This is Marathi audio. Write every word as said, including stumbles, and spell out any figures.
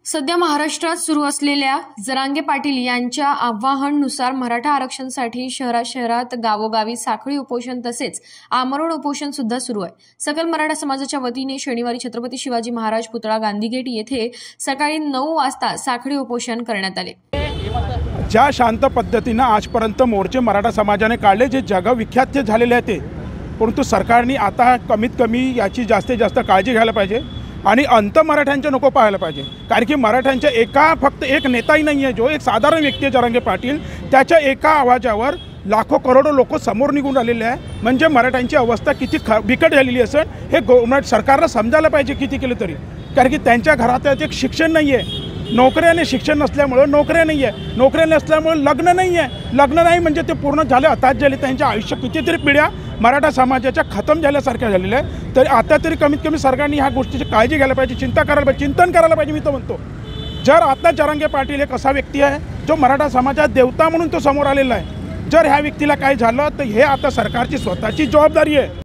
सध्या महाराष्ट्रात सुरू असलेल्या जरांगे पाटील यांच्या आवाहनानुसार मराठा आरक्षणासाठी शहरात शहरात गावोगावी साखळी उपोषण तसेच आमरण उपोषण सुद्धा सुरू आहे। सकल मराठा समाजाच्या वतीने शनिवारी छत्रपती शिवाजी महाराज पुतळा गांधीगेट येथे सकाळी नऊ वाजता साखळी उपोषण करण्यात आले। ज्या शांत पद्धतीने आजपर्यंत मोर्चे मराठा समाजाने काढले, जे जगविख्यात झालेले आहेत ते, परंतु सरकारने आता कमीत कमी याची जास्तीत जास्त काळजी घ्यायला पाहिजे आणि अंत मराठ्यांचे नको पाहायला पाहिजे। कारण की मराठ्यांच्या एका फक्त एक नेताही नाही आहे, जो एक साधारण व्यक्ती आहे जरांगे पाटील, त्याच्या एका आवाजावर लाखो करोडो लोक समोर निघून राहिलेले आहे। म्हणजे मराठ्यांची अवस्था किती ख बिकट झालेली असेल हे गव्हर्नमेंट सरकारला समजायला पाहिजे किती केलं तरी। कारण की त्यांच्या घरात एक शिक्षण नाही आहे, नोकऱ्याने शिक्षण नसल्यामुळे नोकऱ्या नाही आहे, नोकऱ्या नसल्यामुळे लग्न नाही आहे, लग्न नाही म्हणजे ते पूर्ण झाले हताश झाले, त्यांच्या आयुष्य कितीतरी पिढ्या मराठा समाजाच्या खतम झाल्यासारख्या झालेल्या आहे। तर आता तरी कमीत कमी सरकारने ह्या गोष्टीची काळजी घ्यायला पाहिजे, चिंता करायला पाहिजे, चिंतन करायला पाहिजे। मी तर म्हणतो, जर आता जरांगे पाटील एक असा व्यक्ती आहे जो मराठा समाजात देवता म्हणून तो समोर आलेला आहे, जर ह्या व्यक्तीला काय झालं तर हे आता सरकारची स्वतःची जबाबदारी आहे।